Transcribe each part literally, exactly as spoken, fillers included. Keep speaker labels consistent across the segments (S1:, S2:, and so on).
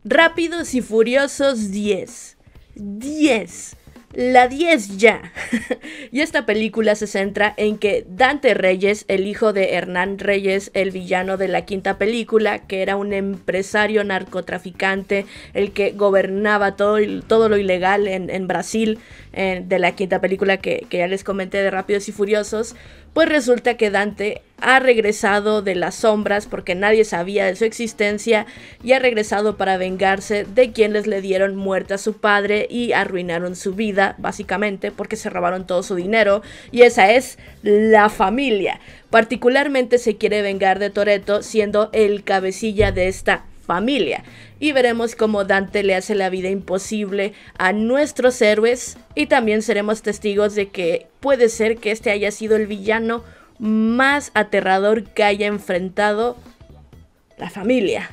S1: Rápidos y Furiosos diez. diez. La diez ya. Y esta película se centra en que Dante Reyes, el hijo de Hernán Reyes, el villano de la quinta película, que era un empresario narcotraficante, el que gobernaba todo, todo lo ilegal en, en Brasil, eh, de la quinta película que, que ya les comenté de Rápidos y Furiosos, pues resulta que Dante ha regresado de las sombras porque nadie sabía de su existencia y ha regresado para vengarse de quienes le dieron muerte a su padre y arruinaron su vida, básicamente porque se robaron todo su dinero, y esa es la familia. Particularmente se quiere vengar de Toretto siendo el cabecilla de esta familia, y veremos cómo Dante le hace la vida imposible a nuestros héroes, y también seremos testigos de que puede ser que este haya sido el villano más aterrador que haya enfrentado la familia.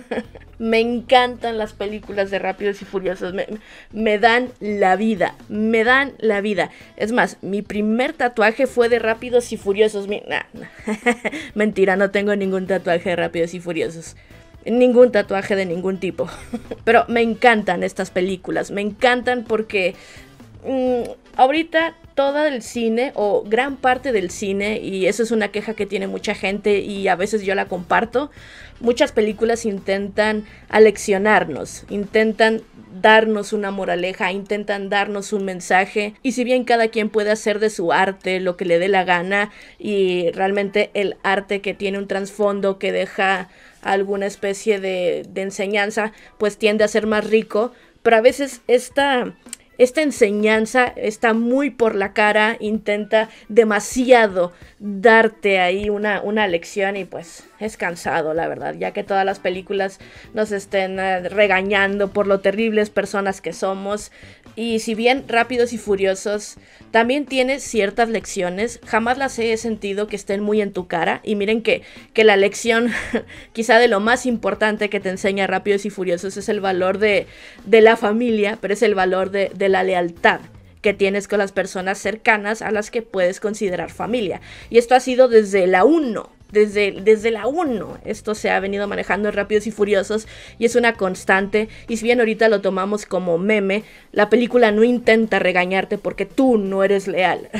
S1: Me encantan las películas de Rápidos y Furiosos, me, me dan la vida, me dan la vida. Es más, mi primer tatuaje fue de Rápidos y Furiosos. Mi, nah, nah. Mentira, no tengo ningún tatuaje de Rápidos y Furiosos. Ningún tatuaje de ningún tipo. Pero me encantan estas películas, me encantan porque mmm, ahorita todo el cine, o gran parte del cine, y eso es una queja que tiene mucha gente y a veces yo la comparto, muchas películas intentan aleccionarnos, intentan darnos una moraleja, intentan darnos un mensaje, y si bien cada quien puede hacer de su arte lo que le dé la gana, y realmente el arte que tiene un trasfondo que deja alguna especie de, de enseñanza, pues tiende a ser más rico, pero a veces esta... Esta enseñanza está muy por la cara, intenta demasiado darte ahí una, una lección, y pues es cansado, la verdad, ya que todas las películas nos estén uh, regañando por lo terribles personas que somos. Y si bien Rápidos y Furiosos también tiene ciertas lecciones, jamás las he sentido que estén muy en tu cara. Y miren que, que la lección quizá de lo más importante que te enseña Rápidos y Furiosos es el valor de, de la familia, pero es el valor de, de la lealtad que tienes con las personas cercanas a las que puedes considerar familia. Y esto ha sido desde la uno. Desde, desde la uno esto se ha venido manejando en Rápidos y Furiosos, y es una constante. Y si bien ahorita lo tomamos como meme, la película no intenta regañarte porque tú no eres leal.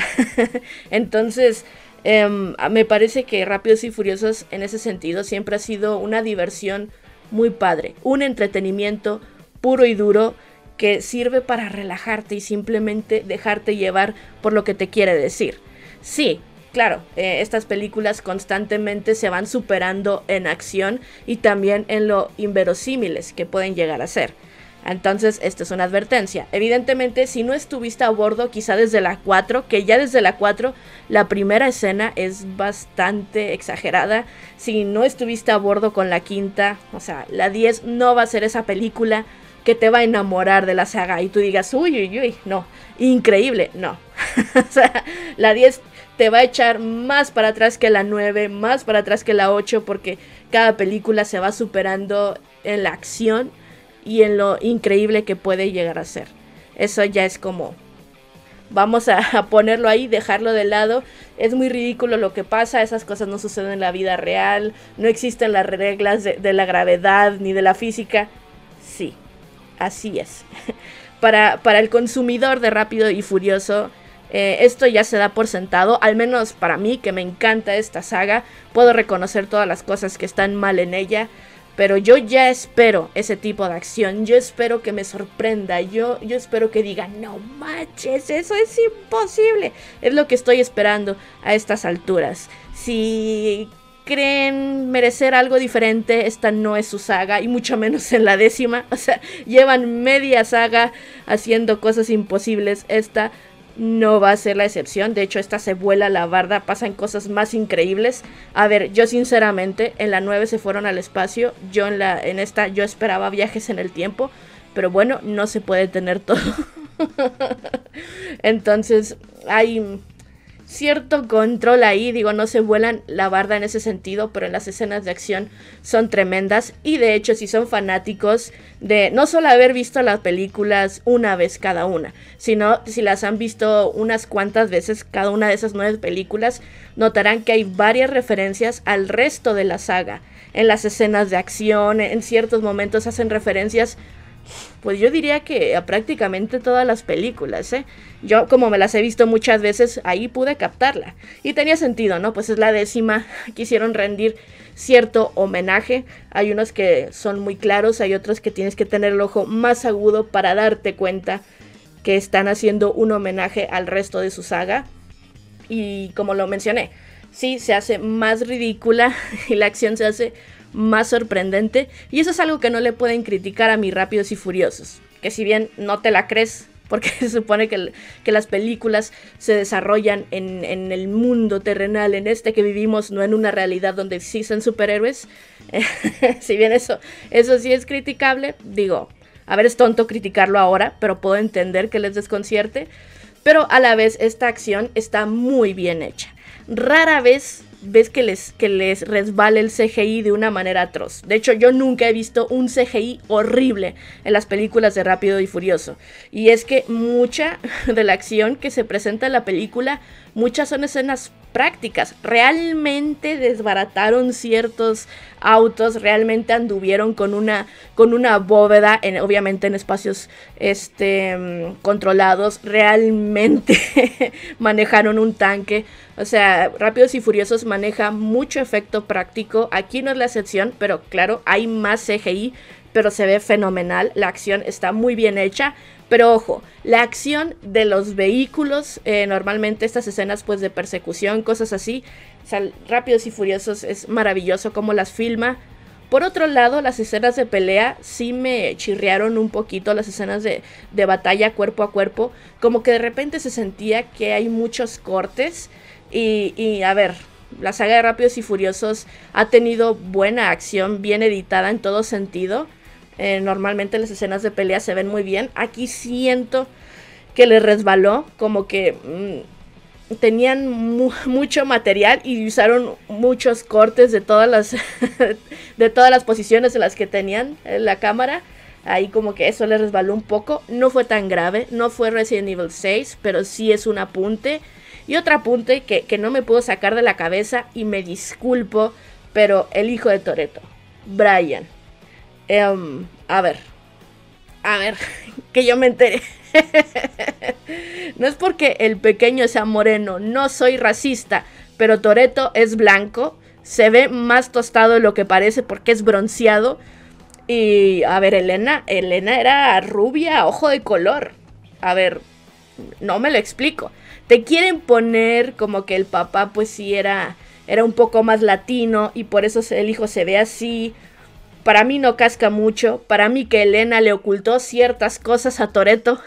S1: Entonces eh, me parece que Rápidos y Furiosos en ese sentido siempre ha sido una diversión muy padre, un entretenimiento puro y duro que sirve para relajarte y simplemente dejarte llevar por lo que te quiere decir. Sí, claro, eh, estas películas constantemente se van superando en acción y también en lo inverosímiles que pueden llegar a ser. Entonces, esta es una advertencia. Evidentemente, si no estuviste a bordo, quizá desde la cuatro, que ya desde la cuatro, la primera escena es bastante exagerada. Si no estuviste a bordo con la quinta, o sea, la diez no va a ser esa película que te va a enamorar de la saga y tú digas, uy, uy, uy, no, increíble, no. O sea, la diez te va a echar más para atrás que la nueve, más para atrás que la ocho, porque cada película se va superando en la acción y en lo increíble que puede llegar a ser. Eso ya es como, vamos a, a ponerlo ahí, dejarlo de lado. Es muy ridículo lo que pasa, esas cosas no suceden en la vida real, no existen las reglas de, de la gravedad ni de la física. Sí, así es. Para, para el consumidor de Rápido y Furioso, eh, esto ya se da por sentado, al menos para mí, que me encanta esta saga. Puedo reconocer todas las cosas que están mal en ella, pero yo ya espero ese tipo de acción. Yo espero que me sorprenda, yo, yo espero que diga, no manches, eso es imposible. Es lo que estoy esperando a estas alturas. Si creen merecer algo diferente, esta no es su saga, y mucho menos en la décima. O sea, llevan media saga haciendo cosas imposibles, esta no va a ser la excepción. De hecho, esta se vuela la barda, pasan cosas más increíbles. A ver, yo sinceramente, en la nueve se fueron al espacio, yo en, la, en esta yo esperaba viajes en el tiempo, pero bueno, no se puede tener todo. Entonces, hay cierto control ahí, digo, no se vuelan la barda en ese sentido, pero en las escenas de acción son tremendas. Y de hecho, si son fanáticos de no solo haber visto las películas una vez cada una, sino si las han visto unas cuantas veces cada una de esas nueve películas, notarán que hay varias referencias al resto de la saga. en las escenas de acción, en ciertos momentos hacen referencias, pues yo diría que a prácticamente todas las películas, ¿eh? Yo, como me las he visto muchas veces, ahí pude captarla. Y tenía sentido, ¿no? Pues es la décima, quisieron rendir cierto homenaje. Hay unos que son muy claros, hay otros que tienes que tener el ojo más agudo para darte cuenta que están haciendo un homenaje al resto de su saga. Y como lo mencioné, sí, se hace más ridícula y la acción se hace más sorprendente, y eso es algo que no le pueden criticar a mis Rápidos y Furiosos, que si bien no te la crees, porque se supone que, que las películas se desarrollan en, en el mundo terrenal, en este que vivimos, no en una realidad donde existen superhéroes, si bien eso, eso sí es criticable, digo, a ver, es tonto criticarlo ahora, pero puedo entender que les desconcierte, pero a la vez esta acción está muy bien hecha. Rara vez ves que les, que les resbala el C G I de una manera atroz. De hecho, yo nunca he visto un C G I horrible en las películas de Rápido y Furioso. Y es que mucha de la acción que se presenta en la película, muchas son escenas prácticas. Realmente desbarataron ciertos autos, realmente anduvieron con una, con una bóveda, en, obviamente en espacios este, controlados, realmente manejaron un tanque. O sea, Rápidos y Furiosos maneja mucho efecto práctico. Aquí no es la excepción, pero claro, hay más C G I, pero se ve fenomenal. La acción está muy bien hecha. Pero ojo, la acción de los vehículos, eh, normalmente estas escenas pues de persecución, cosas así, o sea, Rápidos y Furiosos es maravilloso cómo las filma. Por otro lado, las escenas de pelea sí me chirriaron un poquito, las escenas de, de batalla cuerpo a cuerpo, como que de repente se sentía que hay muchos cortes. Y, y a ver, la saga de Rápidos y Furiosos ha tenido buena acción, bien editada en todo sentido. Eh, normalmente las escenas de pelea se ven muy bien. Aquí siento que les resbaló, como que mmm, tenían mu mucho material y usaron muchos cortes de todas las de todas las posiciones en las que tenían en la cámara. Ahí como que eso les resbaló un poco. No fue tan grave, no fue Resident Evil seis, pero sí es un apunte. Y otro apunte que, que no me puedo sacar de la cabeza, y me disculpo, pero el hijo de Toretto, Brian. Um, a ver, a ver, que yo me enteré. No es porque el pequeño sea moreno, no soy racista, pero Toretto es blanco, se ve más tostado de lo que parece porque es bronceado. Y a ver, Elena, Elena era rubia, ojo de color. A ver, no me lo explico. Te quieren poner como que el papá pues sí era, era un poco más latino y por eso el hijo se ve así. Para mí no casca mucho. Para mí que Elena le ocultó ciertas cosas a Toretto.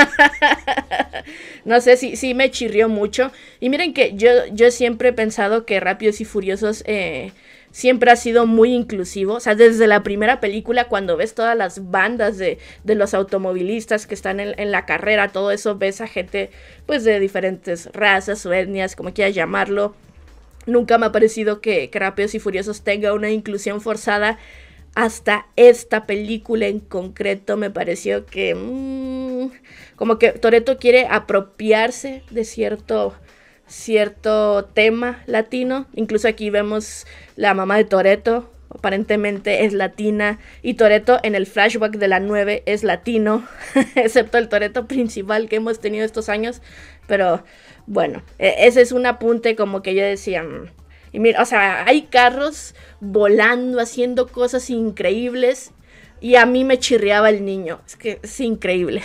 S1: No sé, si sí, sí me chirrió mucho. Y miren que yo, yo siempre he pensado que Rápidos y Furiosos eh, siempre ha sido muy inclusivo. O sea, desde la primera película, cuando ves todas las bandas de, de los automovilistas que están en, en la carrera, todo eso, ves a gente pues de diferentes razas o etnias, como quieras llamarlo. Nunca me ha parecido que, que Rápidos y Furiosos tenga una inclusión forzada. Hasta esta película en concreto me pareció que mmm, como que Toretto quiere apropiarse de cierto, cierto tema latino. Incluso aquí vemos la mamá de Toretto, aparentemente es latina, y Toretto en el flashback de la nueve es latino, excepto el Toretto principal que hemos tenido estos años. Pero bueno, ese es un apunte como que yo decía... Y mira, o sea, hay carros volando, haciendo cosas increíbles. Y a mí me chirriaba el niño. Es que es increíble.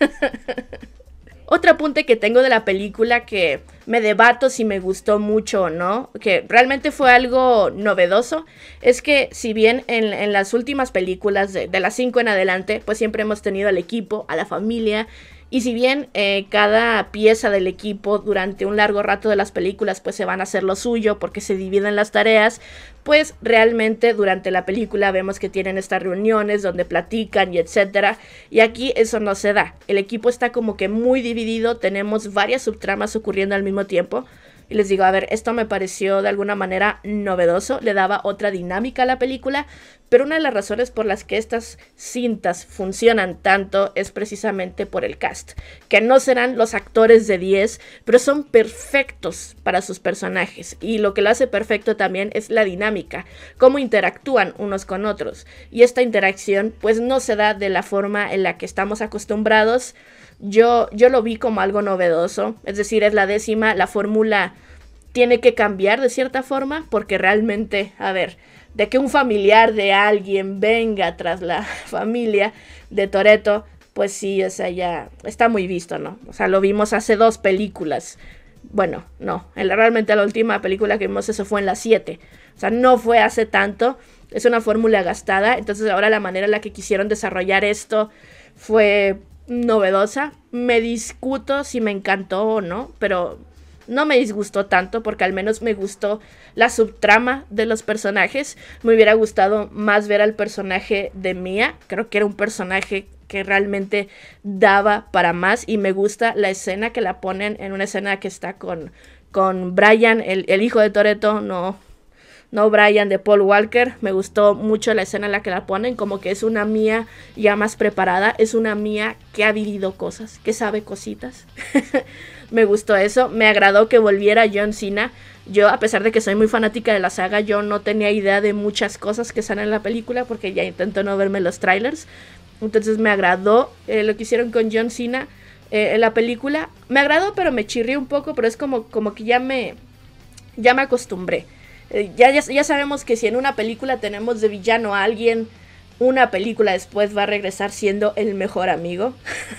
S1: Otro apunte que tengo de la película que me debato si me gustó mucho o no, que realmente fue algo novedoso, es que si bien en, en las últimas películas, de, de las cinco en adelante, pues siempre hemos tenido al equipo, a la familia. Y si bien eh, cada pieza del equipo durante un largo rato de las películas pues se van a hacer lo suyo porque se dividen las tareas, pues realmente durante la película vemos que tienen estas reuniones donde platican y etcétera. Y aquí eso no se da. El equipo está como que muy dividido, tenemos varias subtramas ocurriendo al mismo tiempo. Y les digo, a ver, esto me pareció de alguna manera novedoso, le daba otra dinámica a la película, Pero una de las razones por las que estas cintas funcionan tanto es precisamente por el cast, que no serán los actores de diez, pero son perfectos para sus personajes. Y lo que lo hace perfecto también es la dinámica, cómo interactúan unos con otros. Y esta interacción pues no se da de la forma en la que estamos acostumbrados. Yo, yo lo vi como algo novedoso, es decir, es la décima, la fórmula tiene que cambiar de cierta forma, porque realmente, a ver, de que un familiar de alguien venga tras la familia de Toretto, pues sí, o sea, ya está muy visto, ¿no? O sea, lo vimos hace dos películas. Bueno, no, en la, realmente la última película que vimos eso fue en la siete. O sea, no fue hace tanto, es una fórmula gastada. Entonces ahora la manera en la que quisieron desarrollar esto fue novedosa. Me discuto si me encantó o no, pero no me disgustó tanto porque al menos me gustó la subtrama de los personajes. Me hubiera gustado más ver al personaje de Mia. Creo que era un personaje que realmente daba para más. Y me gusta la escena que la ponen en una escena que está con, con Brian, el, el hijo de Toretto, no, no Brian de Paul Walker. Me gustó mucho la escena en la que la ponen, como que es una Mia ya más preparada. Es una Mia que ha vivido cosas, que sabe cositas. Me gustó eso, me agradó que volviera John Cena. Yo, a pesar de que soy muy fanática de la saga, yo no tenía idea de muchas cosas que salen en la película, porque ya intento no verme los trailers. Entonces me agradó eh, lo que hicieron con John Cena eh, en la película. Me agradó, pero me chirrió un poco, pero es como, como que ya me, ya me acostumbré. Eh, ya, ya, ya sabemos que si en una película tenemos de villano a alguien, una película después va a regresar siendo el mejor amigo.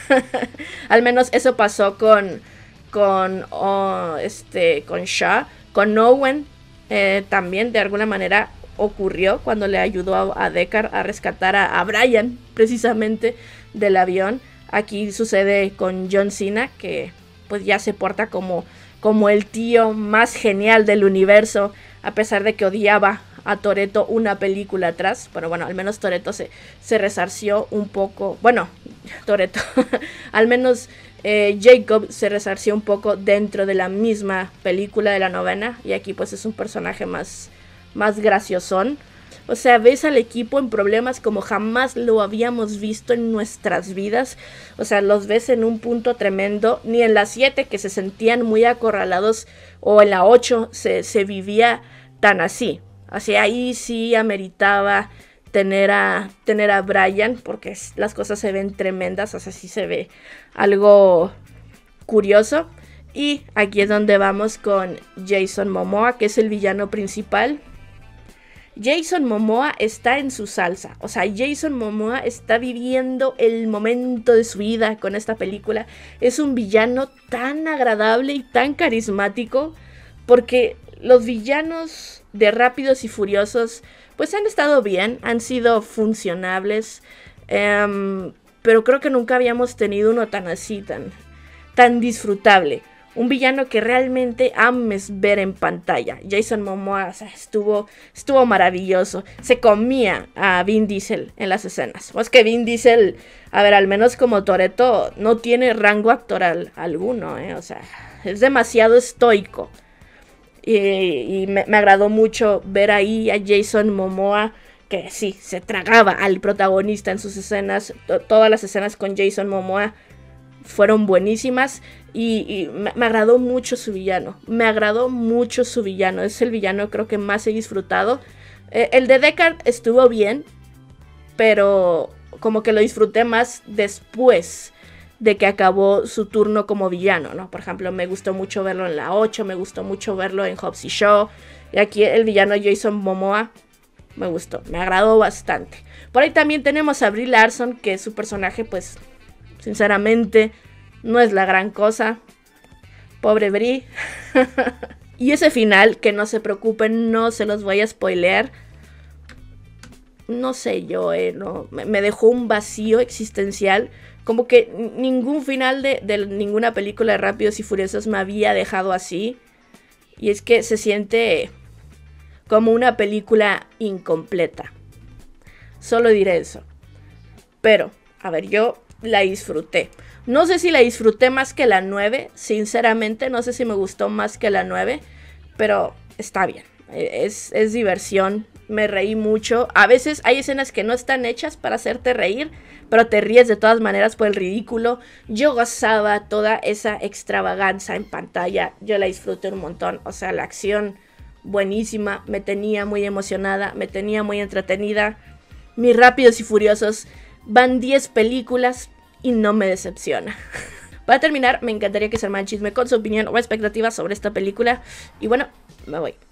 S1: Al menos eso pasó con... con oh, este con Shaw, con Owen eh, también de alguna manera ocurrió cuando le ayudó a, a Deckard a rescatar a, a Brian precisamente del avión. Aquí sucede con John Cena, que pues ya se porta como, como el tío más genial del universo, a pesar de que odiaba a Toretto una película atrás. Pero bueno, al menos Toretto se, se resarció un poco, bueno, Toretto al menos Eh, Jacob se resarció un poco dentro de la misma película de la novena. Y aquí pues es un personaje más, más graciosón. O sea, ves al equipo en problemas como jamás lo habíamos visto en nuestras vidas. O sea, los ves en un punto tremendo. Ni en la siete, que se sentían muy acorralados, o en la ocho se, se vivía tan así. O sea, ahí sí ameritaba tener a, tener a Brian, porque las cosas se ven tremendas. O sea, sí se ve algo curioso. Y aquí es donde vamos con Jason Momoa, que es el villano principal. Jason Momoa está en su salsa. O sea, Jason Momoa está viviendo el momento de su vida con esta película. Es un villano tan agradable y tan carismático, porque los villanos de Rápidos y Furiosos pues han estado bien, han sido funcionables, um, pero creo que nunca habíamos tenido uno tan así, tan, tan disfrutable. Un villano que realmente ames ver en pantalla. Jason Momoa, o sea, estuvo, estuvo maravilloso. Se comía a Vin Diesel en las escenas. O es que Vin Diesel, a ver, al menos como Toretto, no tiene rango actoral alguno, ¿eh? O sea, es demasiado estoico. Y, y me, me agradó mucho ver ahí a Jason Momoa, que sí, se tragaba al protagonista en sus escenas. T- todas las escenas con Jason Momoa fueron buenísimas. Y, y me, me agradó mucho su villano. Me agradó mucho su villano. Es el villano creo que más he disfrutado. Eh, el de Deckard estuvo bien, pero como que lo disfruté más después de que acabó su turno como villano, ¿no? Por ejemplo, me gustó mucho verlo en la ocho, me gustó mucho verlo en Hobbs y Shaw. Y aquí el villano Jason Momoa me gustó, me agradó bastante. Por ahí también tenemos a Brie Larson, que su personaje, pues, sinceramente, no es la gran cosa. Pobre Brie. Y ese final, que no se preocupen, no se los voy a spoilear. No sé yo, eh, no, me, me dejó un vacío existencial. Como que ningún final de, de ninguna película de Rápidos y Furiosos me había dejado así. Y es que se siente como una película incompleta. Solo diré eso. Pero, a ver, yo la disfruté. No sé si la disfruté más que la nueve. Sinceramente, no sé si me gustó más que la nueve. Pero está bien. Es, es diversión. me reí mucho. A veces hay escenas que no están hechas para hacerte reír, pero te ríes de todas maneras por el ridículo. Yo gozaba toda esa extravaganza en pantalla, yo la disfruté un montón. O sea, la acción buenísima, me tenía muy emocionada, me tenía muy entretenida. Mis Rápidos y Furiosos van diez películas y no me decepciona. Para terminar, me encantaría que se armara chisme con su opinión o expectativas sobre esta película. Y bueno, me voy.